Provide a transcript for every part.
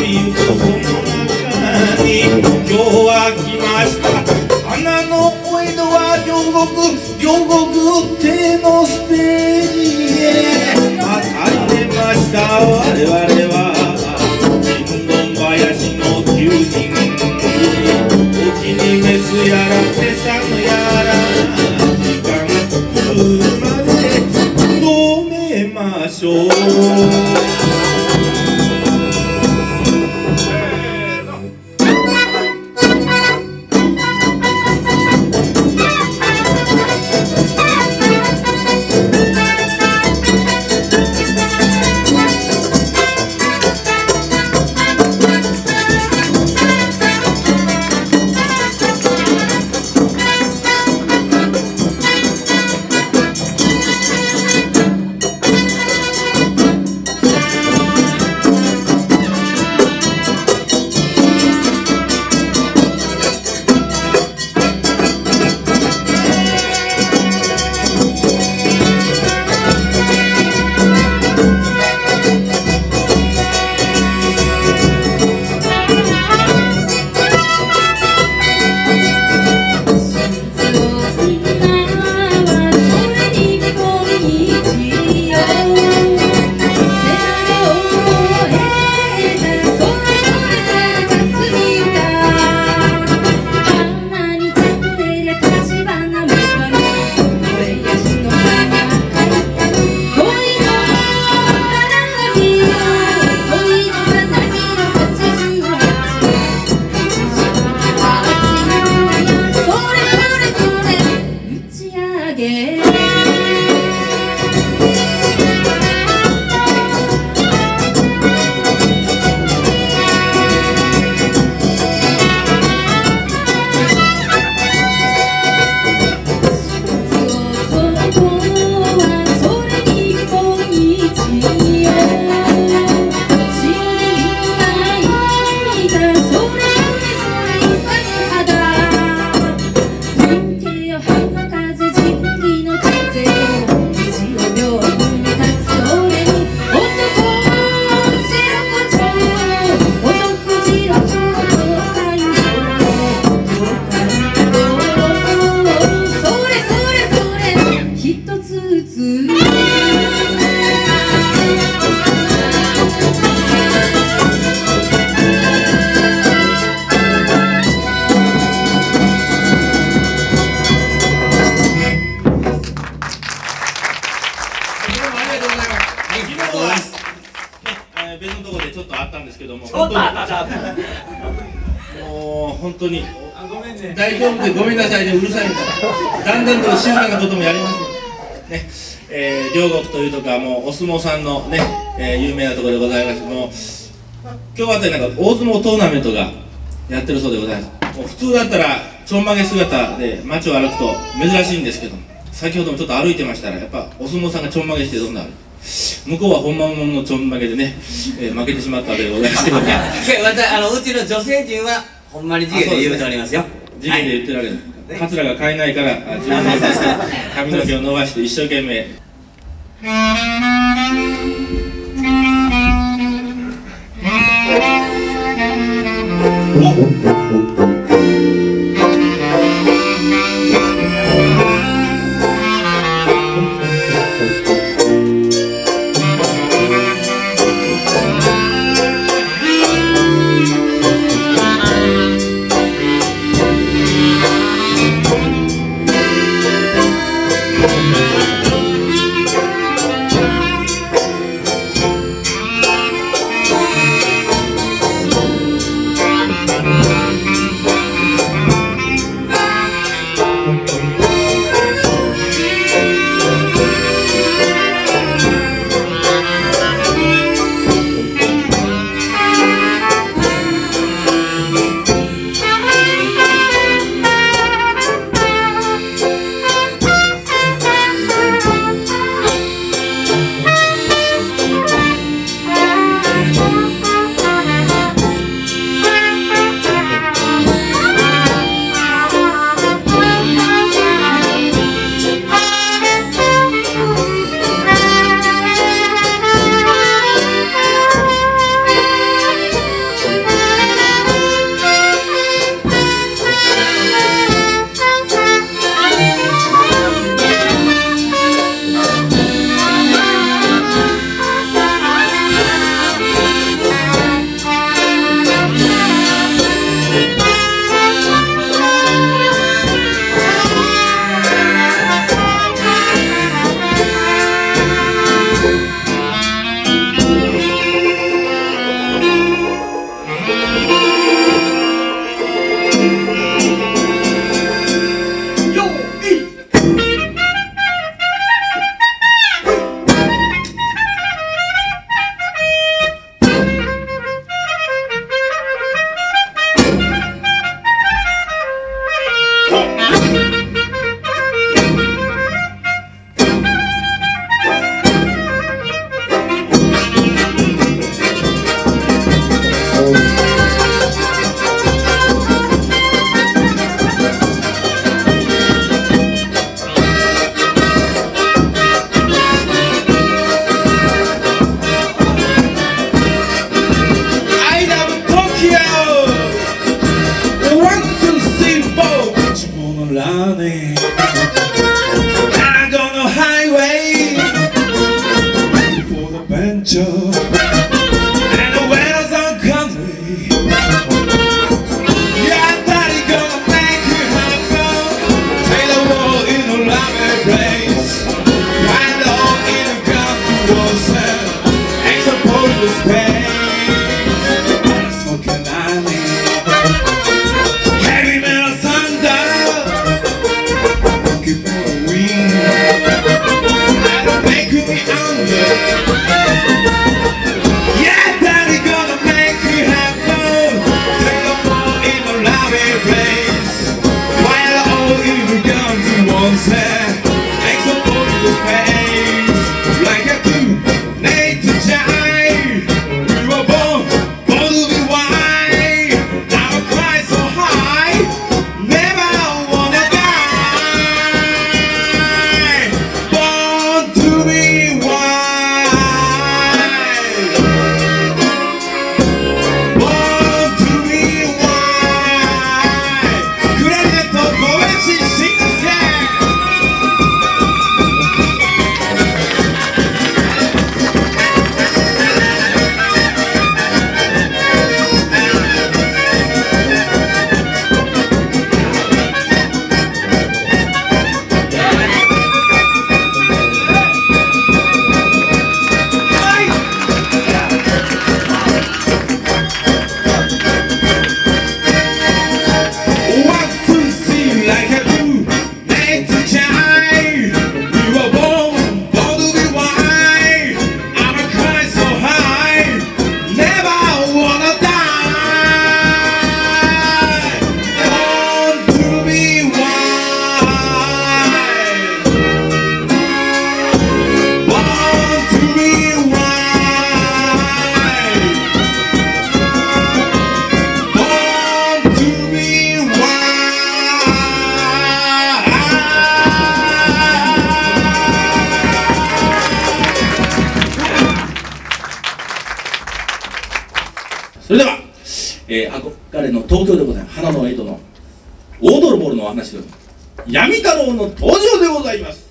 ゆくその中に今日は来ました。花のお江戸は両国亭のステージへ帰れました。我々は新聞林の9人、お気に召すやら手さんやら時間来るまで止めましょう。別のところでちょっとあったんですけども、もう本当に大丈夫でごめんなさいね、うるさいんだ。だんだんと静かなこともやりますね。両国というとかもうお相撲さんのね、有名なところでございます。もう今日あたりなんか大相撲トーナメントがやってるそうでございます。もう普通だったらちょんまげ姿で街を歩くと珍しいんですけども、先ほどもちょっと歩いてましたらやっぱお相撲さんがちょんまげしてどんな歩いて向こうは本物のちょんまげでね、負けてしまったわけでございますけどね。 うちの女性陣はほんまに地毛で言うておりますよ。 地毛で言ってるわけです。カツラが買えないから自分で髪の毛を伸ばして一生懸命憧れの東京でございます。花の江戸の大泥棒のお話でございます。闇太郎の登場でございます。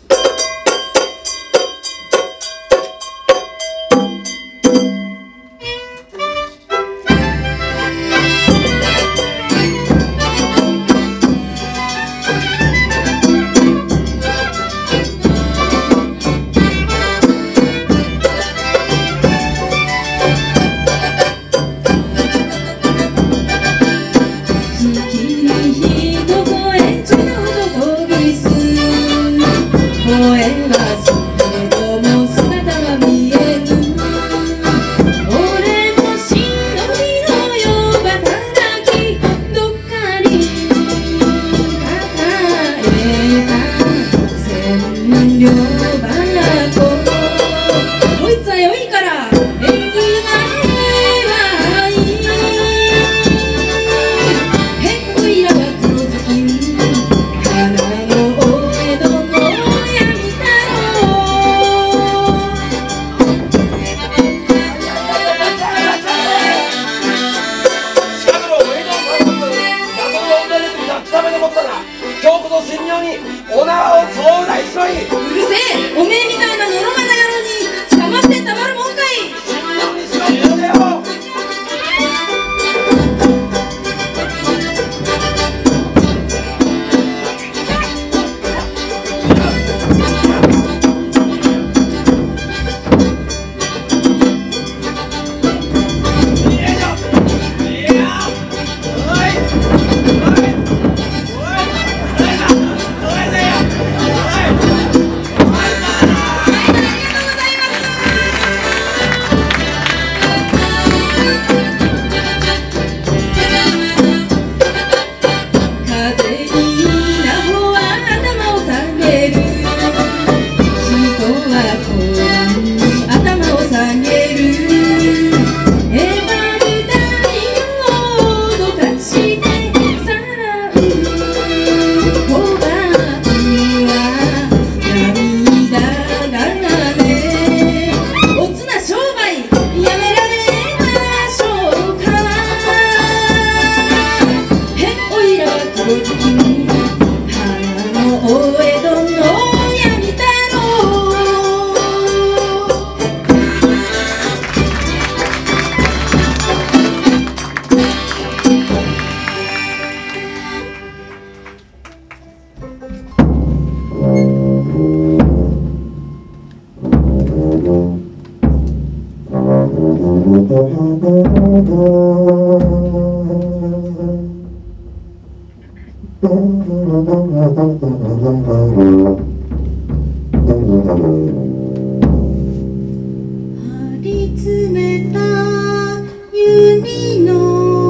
張り詰めた弓の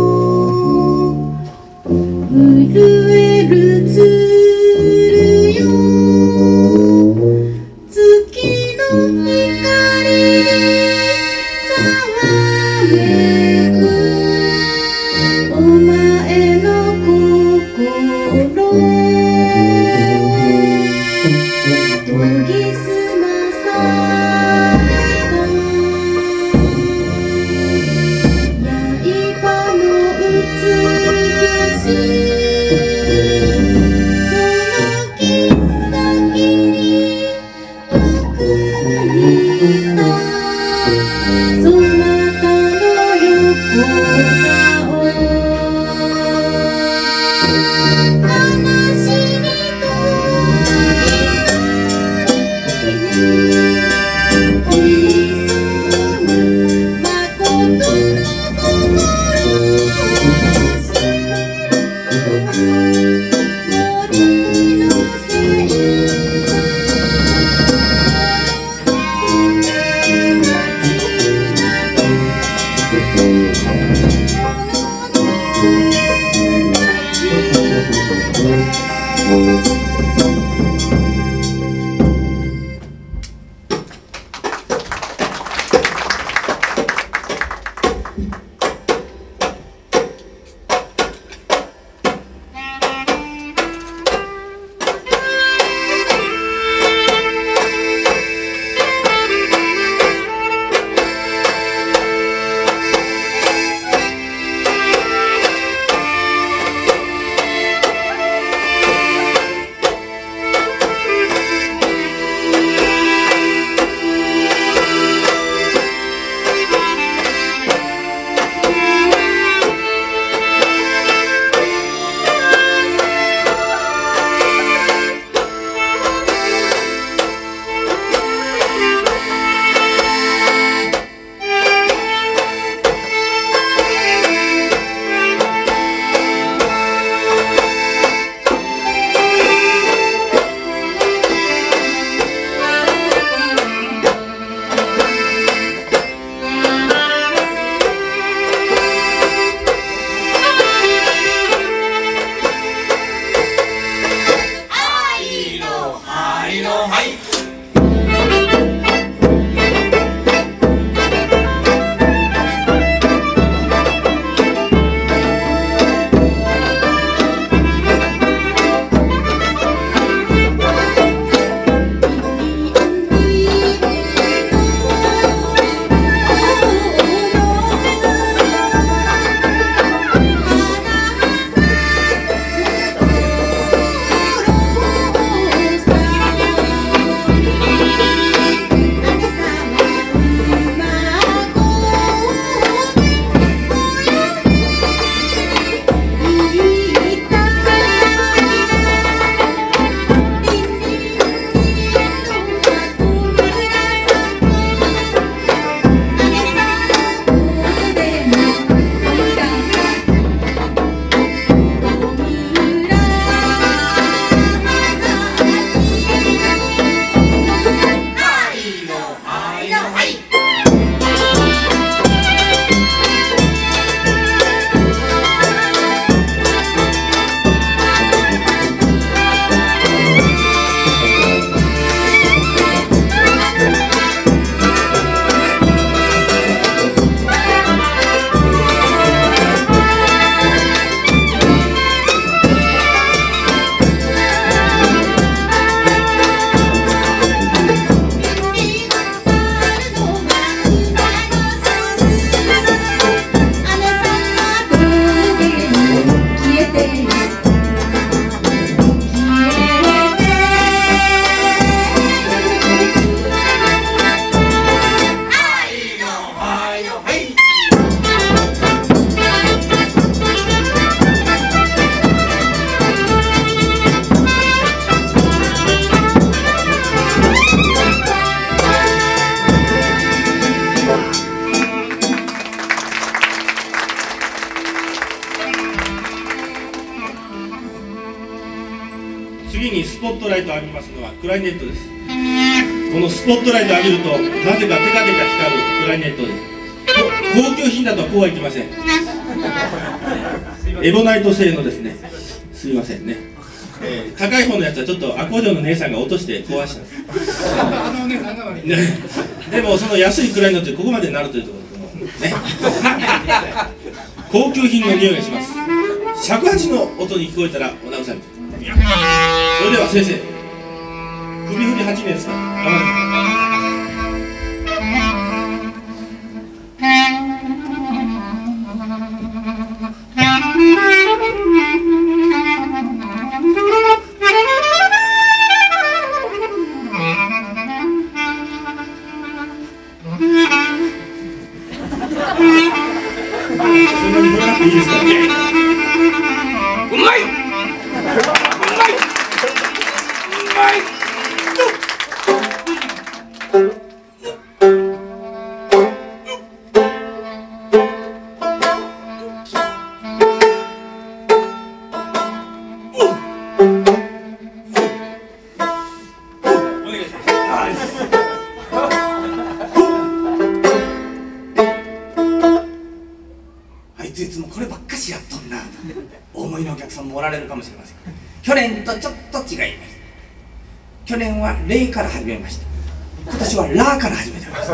震える鶴よ、月の光ざわめくお前の心研ぎ澄まされた刃次にスポットライトを浴びますのはクラリネットです。このスポットライトを浴びるとなぜかテカテカ光るクラリネットで、高級品だとこうはいきません。エボナイト製のですね、すいませんね、高い方のやつはちょっとアコーディオンの姉さんが落として壊したんです。でもその安いクラリネットでここまでなるというところでね高級品の匂いがします。尺八の音に聞こえたらお慰め。それでは先生、首振り8名ですから頑張ってください。そんなに振らなくていいですからね。うまい。 いつもこればっかしやっとんなお思いのお客さんもおられるかもしれません。去年とちょっと違います。去年はレから始めました。今年はラから始めてます。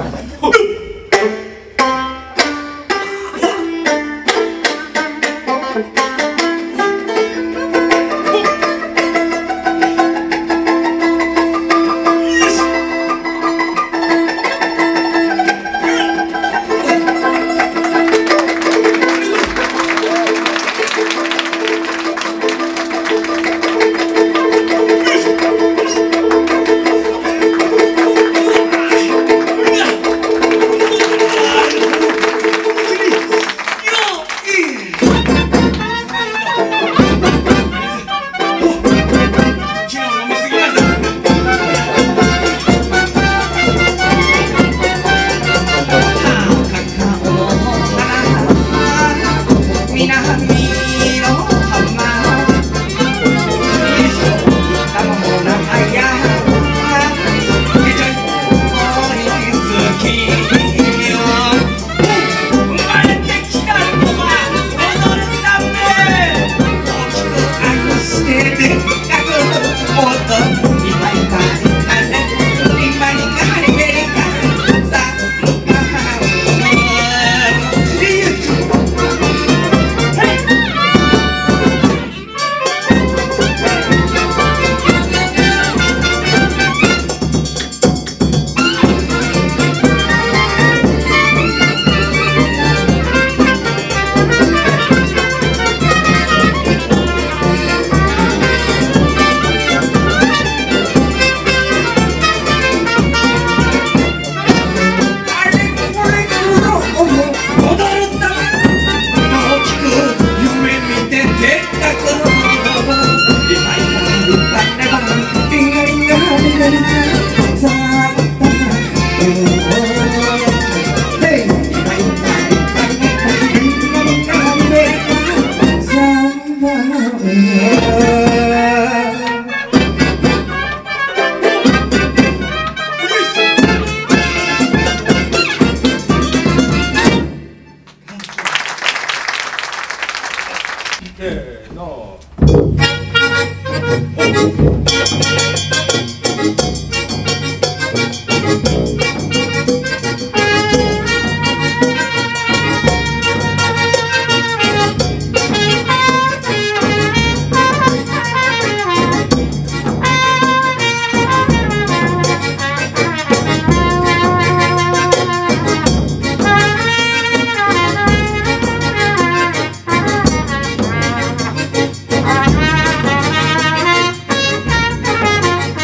「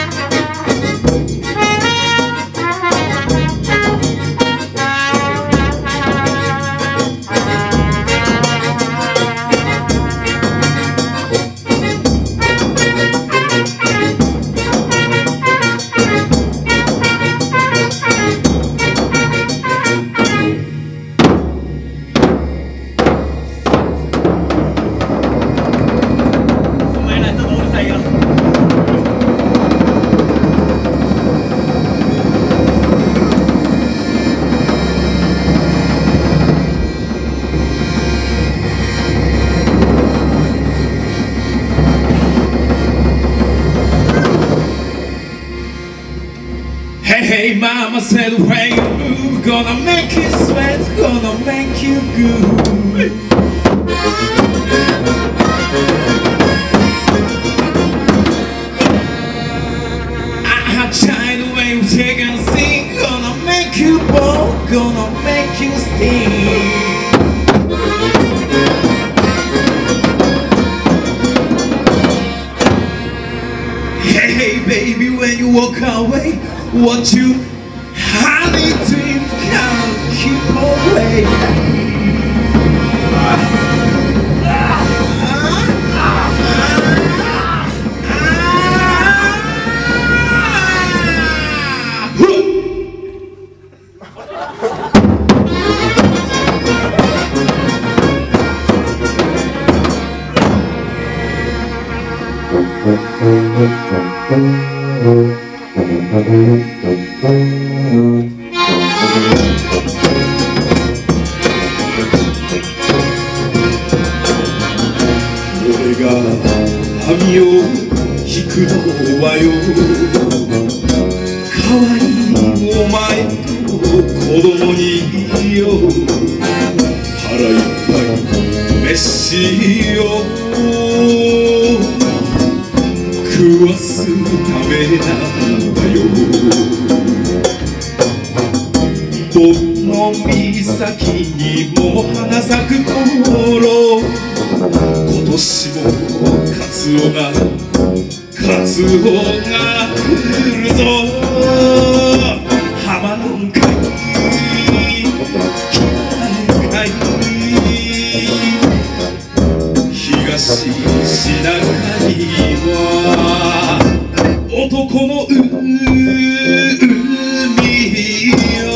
Mama said when you move, gonna make you sweat, gonna make you good. Child, when you take and sing, gonna make you bold, gonna make you sting. Hey, hey, baby, when you walk away, what you honey dream can't keep away.俺が網を引くのはよ、かわいいお前と子供によ、腹いっぱい飯を食わすためなんだよ。僕の岬にも花咲く頃、今年もカツオが来るぞ。浜なんかい北なんかい東シナ海は男の海よ。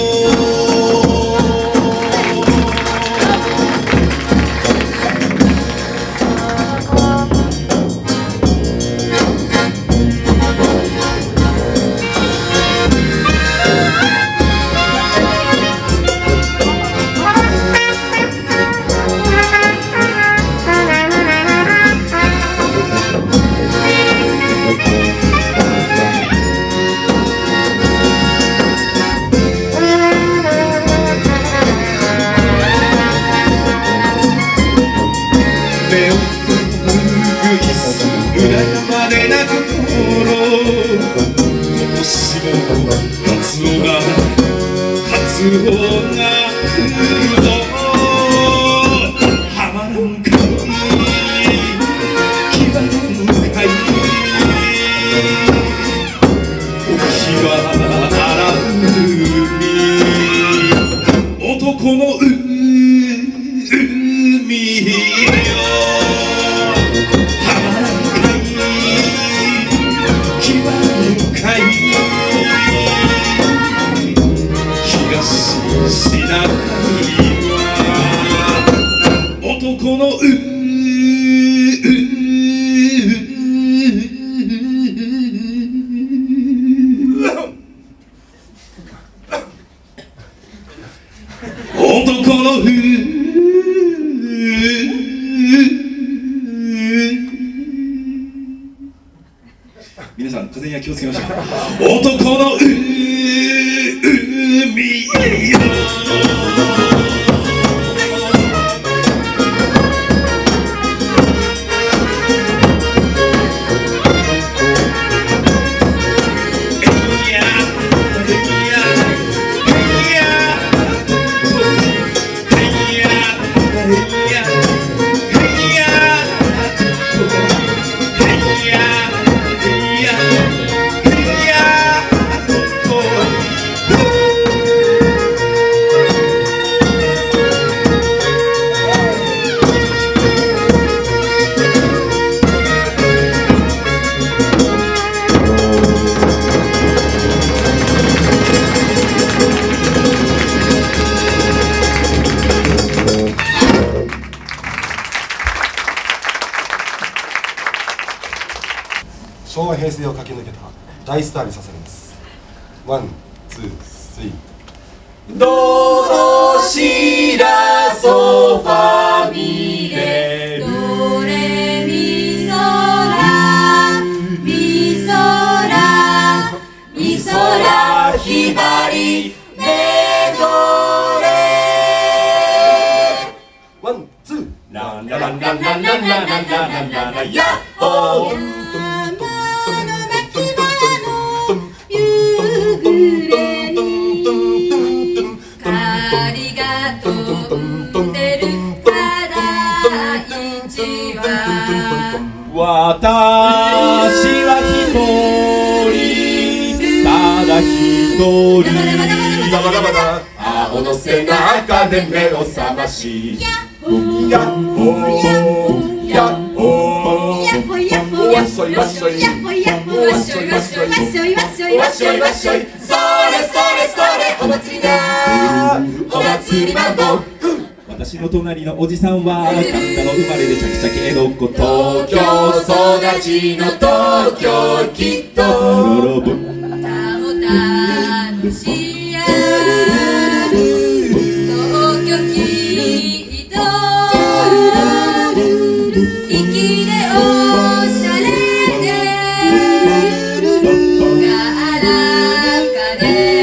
皆さん風には気をつけましょう。男の海よ。 昭和平成を駆け抜けた大スターに捧げます。ワン、ツー、スリー。 ドドシラソファミレドレミソラミソラミソラひばりランラランランランランランランランランランヤッホー光が飛んでるただ一は私は一人ただ一人青の背中で目を覚ましヤッホーヤッホーヤッホーわっしょいわっしょいわっしょいわっしょいわっしょいわっしょいわっしょいわっしょいそれそれそれお祭りだお祭りマンボ私の隣のおじさんは神田の生まれでチャキチャキ江戸っ子東京育ちの東京きっとロロボたもたのしや東京きっと粋でおしゃれでがあらかで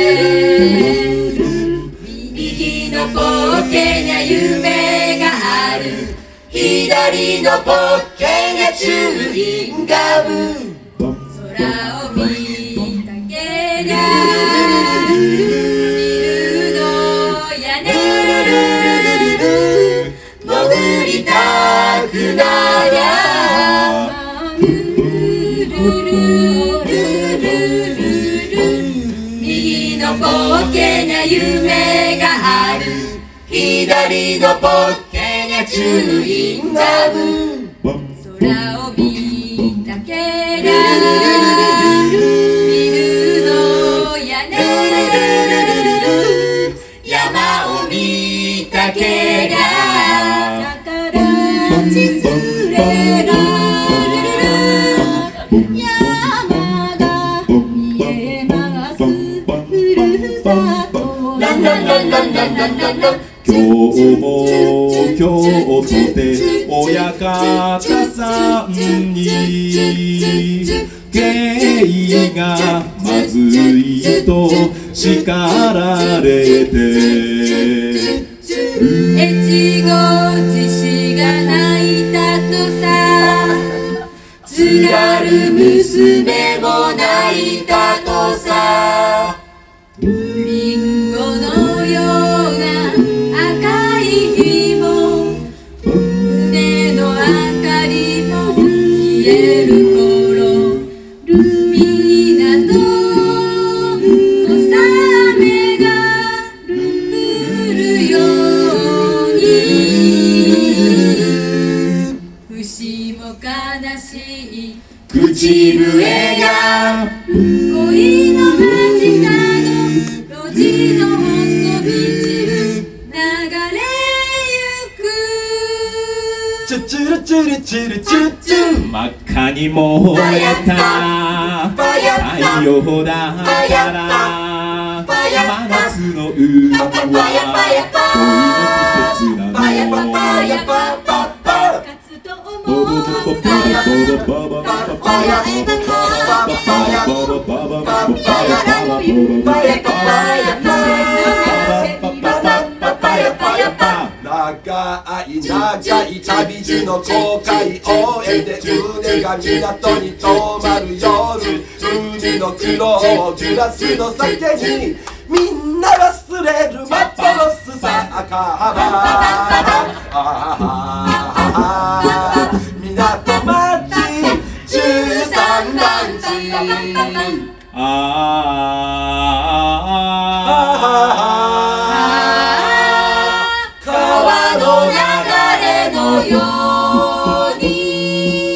右のポッケには夢がある左のポッケにはチューインガム空を見たけりゃビルの屋根潜りたくなりゃ右のポッケには夢がある左のポッケにはチューインガム空を見たけりゃビルの屋根山を見たけりゃ逆立ちすれば山が見えますふるさとランランランランランランランラン今日も京都で親方さんに芸がまずいと叱られて越後自死が泣いたとさ津軽娘も泣いたとさリンゴのような赤い日も胸の明かりも消える頃港の小雨が降るように節も悲しい口笛が恋の街角路地の細道流れゆくチュチュルチュルチュルチュチュ真っ赤に燃えた太陽だから真夏の海は恋の季節なの長い長い旅路の航海終えて船が港に止まる夜海の苦労をグラスの酒にみんな忘れるマッポロスさ赤幅港町13番地川の流れのように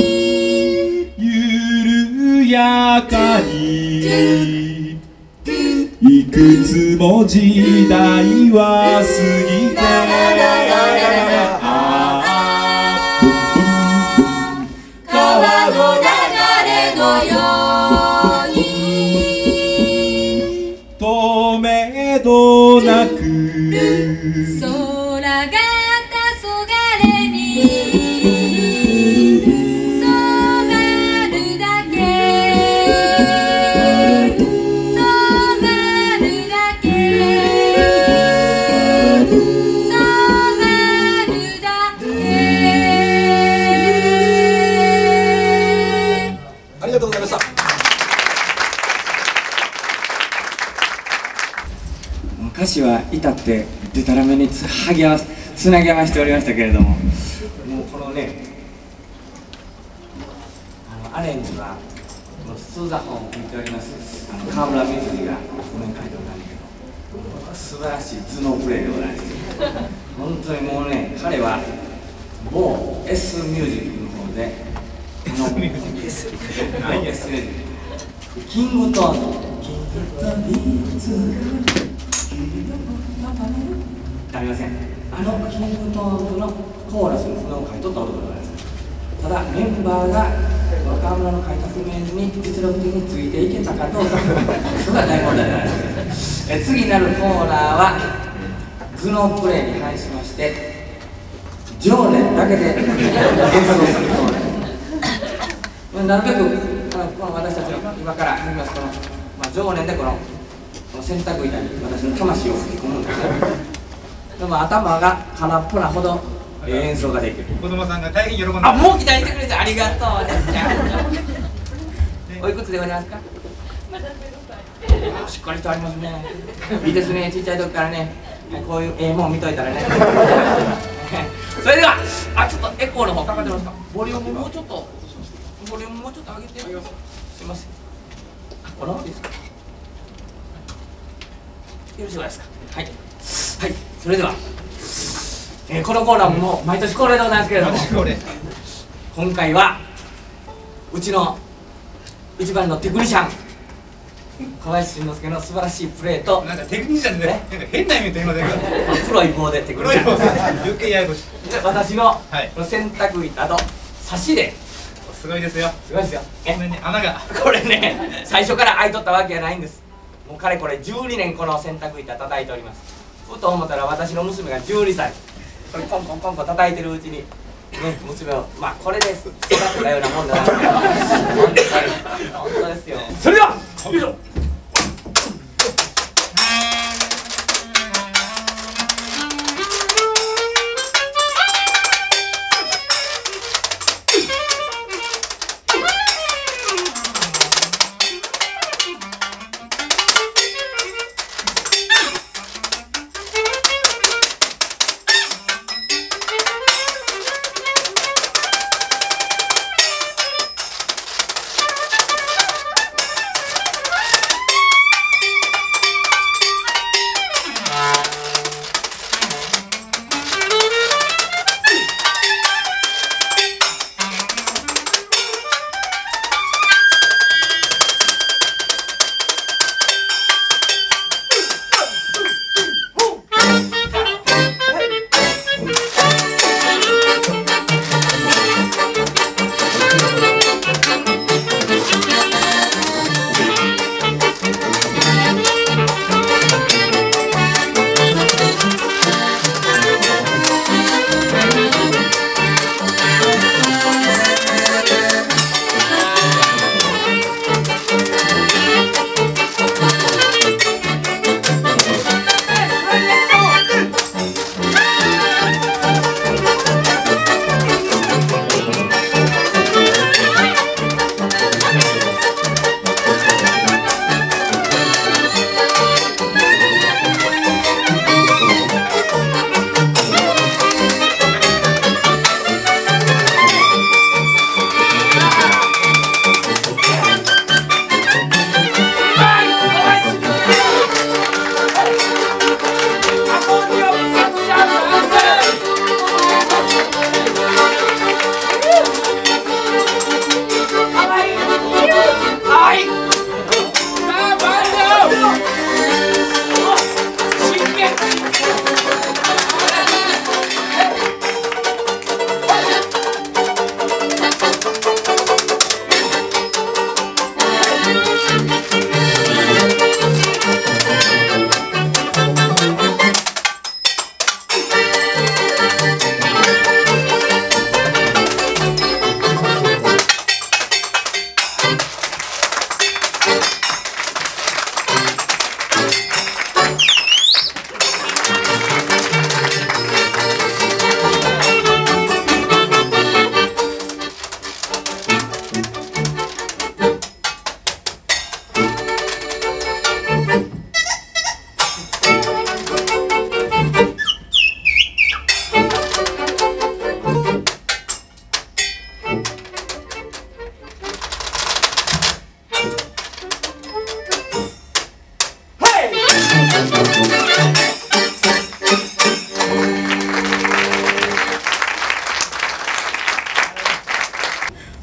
緩やかにいくつも時代は過ぎて川の流れのように止めどなく空が黄昏に染まるだけ染まるだけ歌詞は至ってでたらめにつなぎ合わせておりましたけれども、もうこのねアレンジはこのスーザフォンを吹いております河村瑞希が譜面書いておるんだけど、素晴らしい頭脳プレーでございます本当にもうね、彼は某 S ミュージックの方でS ミュージックキングトーンのありません。キングトーンズのコーラスの譜面を書いとったことでございます。ただメンバーが川村の書いた譜面に実力的についていけたかどうかそれは大問題じゃないです。次なるコーナーは頭脳プレーに反しまして情念だけで演奏するコーナーなるべくこの私たちの今から言いますこの、情念でこの洗濯板に私の魂を吹き込むんですねでも頭が空っぽなほど演奏ができる。 子供さんが大変喜んであ、もう期待してくれてありがとうおいくつでございますか？しっかりしてありますね。いいですね、ちっちゃい時からねこういうもん見といたらねそれでは、ちょっとエコーの方かかってますか？ボリュームもうちょっと上げてすいません。このままですか？よろしいですか？はい、それでは、このコーナーももう毎年恒例でございますけれども今回はうちの一番のテクニシャン小林慎之介の素晴らしいプレーとなんかテクニシャンでなんか変な意味で今だけど黒い棒でテクニシャン余計ややこしい私のこの洗濯板と差しですごいですよすごいですよごめんね穴がこれね最初から開いとったわけじゃないんです。もうかれこれ12年この洗濯板叩いております。ふと思ったら私の娘が12歳これコンコンコンコン叩いてるうちにね、娘をこれで育てたようなもんだな本当ですよ。それではよいしょ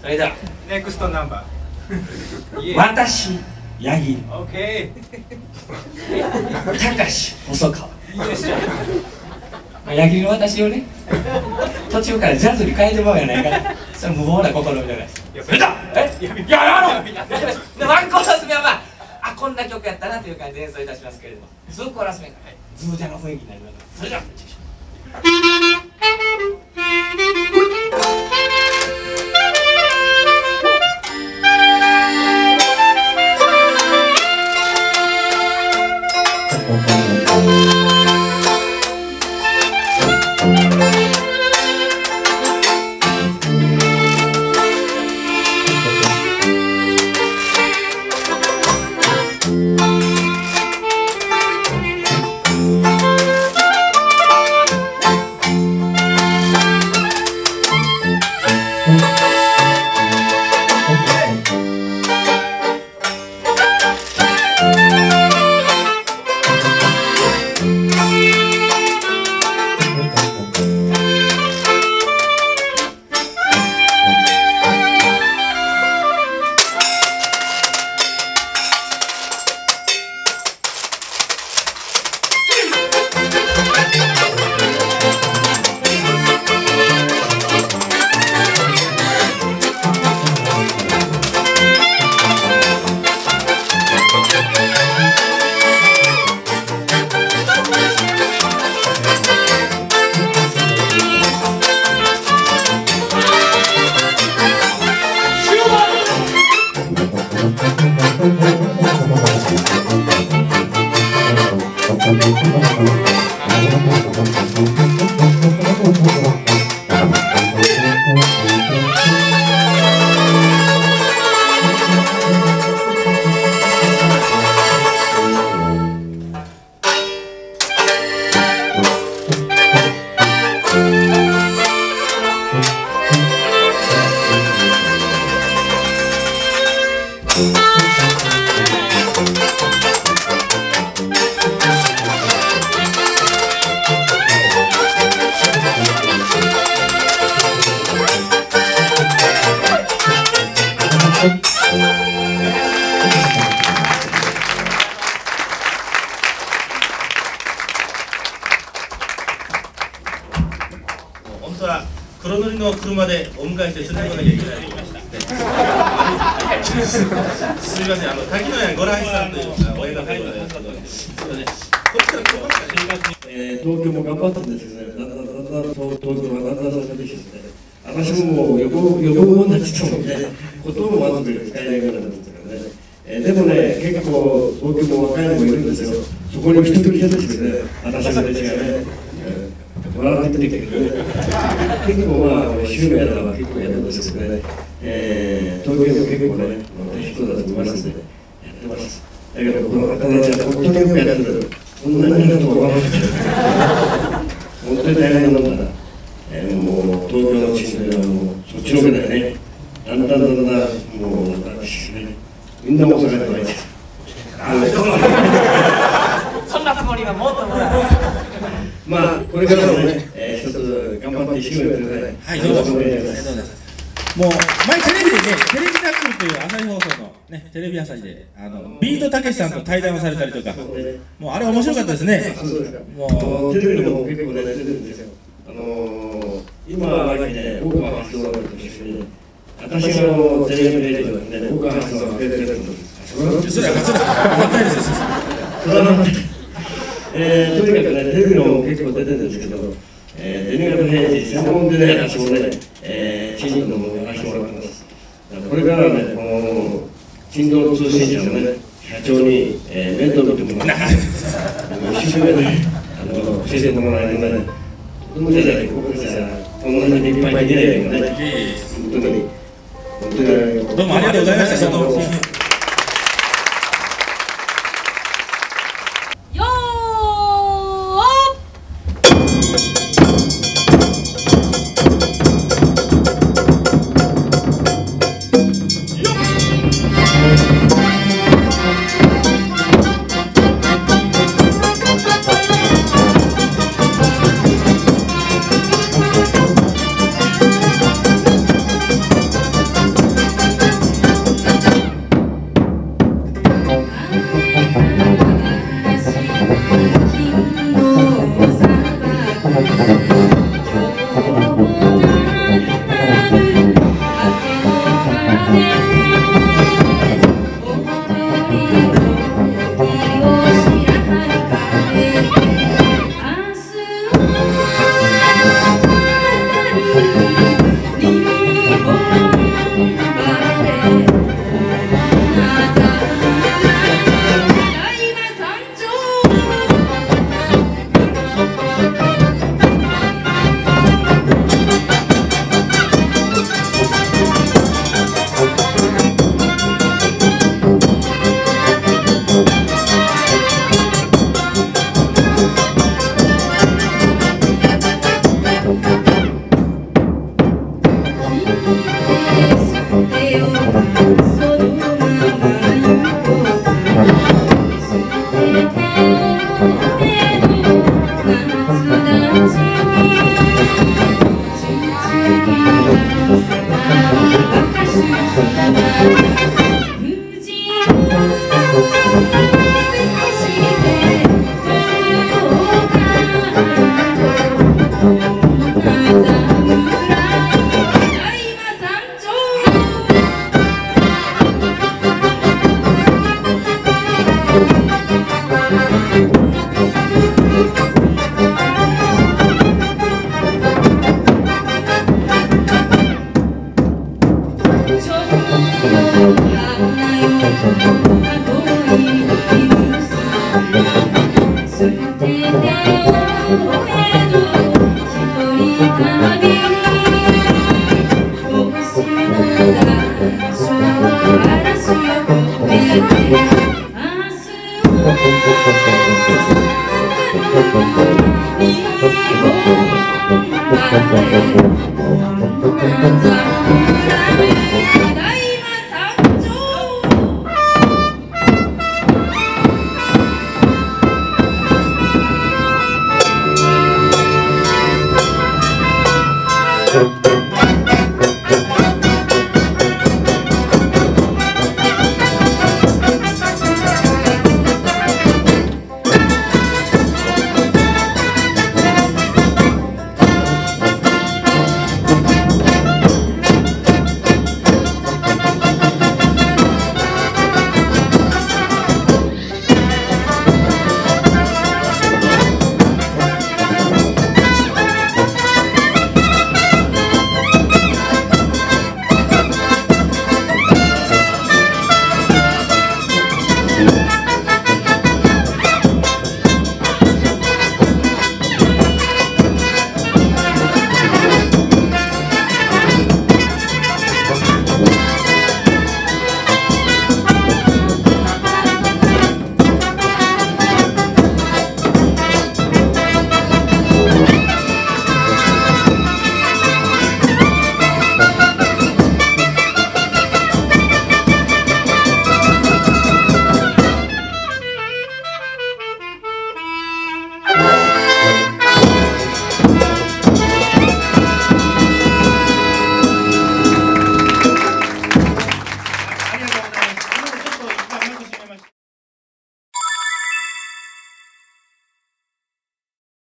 それではネクストナンバー。 私ヤギ、 オッケたかし細川、 ー。いいですじゃん。 ヤギの私をね、途中からジャズに変えてもらうやないかな。それ無謀な試みじゃないですか。それだいやワンコーラス目はこんな曲やったなという感じで演奏いたしますけれども、2コーラス目がズージャの雰囲気になります。それでは本当は黒塗りの車でお迎えして連れてこなきゃいけないと言いました。すみません、滝野屋ご来さんという親方でございますので、すみません、こっちからここから生活に、 東京も頑張ったんですけどね、だんだん東京がだんだんされてきてね、私も予防になってたので、ほとんど満足で使えないようになったんですけどね、でもね、結構東京も若いのもいるんですよ、そこに一人来てですね、私たちがね、笑ってきてくれて、結構週のやらは結構やるんですけどね、東京も結構ね、人だと思いますんで、やってます。だけど、この方たちは本当によくやってる。こんなになるとは思わなかった。本当に大変なもんだな。もう東京の地域ではもうそっちのけだよね。だんだんもうみんな大阪でないです。 そんなつもりはもっともらう。 まあこれからもね、一つ頑張って一緒にやってください。 はい、どうぞ。もう前テレビでね、テレビナックルという朝日放送のね、テレビ朝日でビートたけしさんと対談をされたりとか、もうあれ面白かったですね。 もうテレビでも結構ね出てるんですよ。今はね、僕は発想があるとしてね、私がテレビレディオでね、僕は発想が出てるんです。 それは反対です。 とにかくね、テレビの結構出てるんですけど、12月平日、専門でね、私もね、チームのものをやらせてもらってます。これからね、この振動通信社のね、社長に面倒見てもらって、一生懸命ね、教えてもらえるのでね、とてもじゃない、僕たちはこんなにいっぱいできないけどね、本当に、 どうもありがとうございました。